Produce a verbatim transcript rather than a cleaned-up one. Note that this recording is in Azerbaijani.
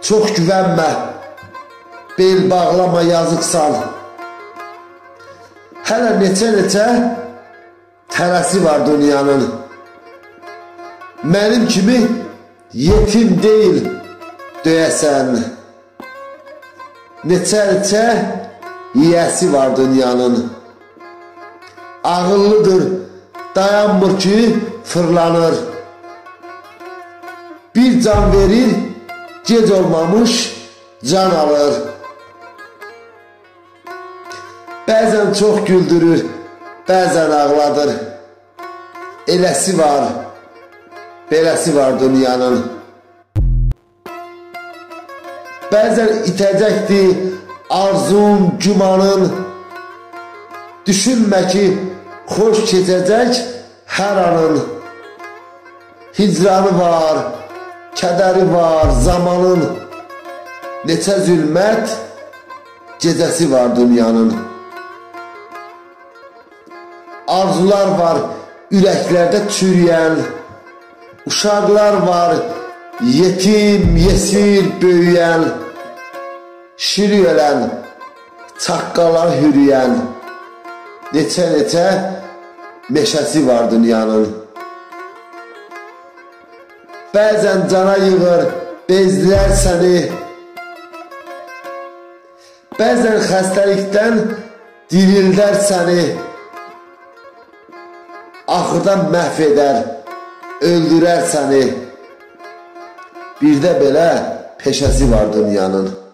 çox güvənmə, bel bağlama, yazıqsan. Hələ neçə-neçə tərəsi var dünyanın. Mənim kimi yetim deyil döyəsən. Neçə-neçə yiyəsi var dünyanın. Ağıllıdır, dayanmır ki fırlanır. Bir can verir, gec olmamış can alır. Bəzən çox güldürür, bəzən ağladır. Eləsi var, beləsi var dünyanın. Bəzən itəcəkdir arzun, gümanın. Düşünmə ki, xoş keçəcək hər anın. Hicranı var, kədəri var zamanın. Neçə zülmət gecəsi var dünyanın. Arzular var ürəklərdə çürüyən. Uşaqlar var yetim, yesir, böyüyən. Şiri ölən, çaqqalar hürüyən. Neçə-neçə meşəsi var dünyanın. Bəzən cana yığır, bezdirər səni. Bəzən xəstəlikdən dirildər səni. Axırda məhv edər, öldürər səni. Bir də belə peşəsi var dünyanın.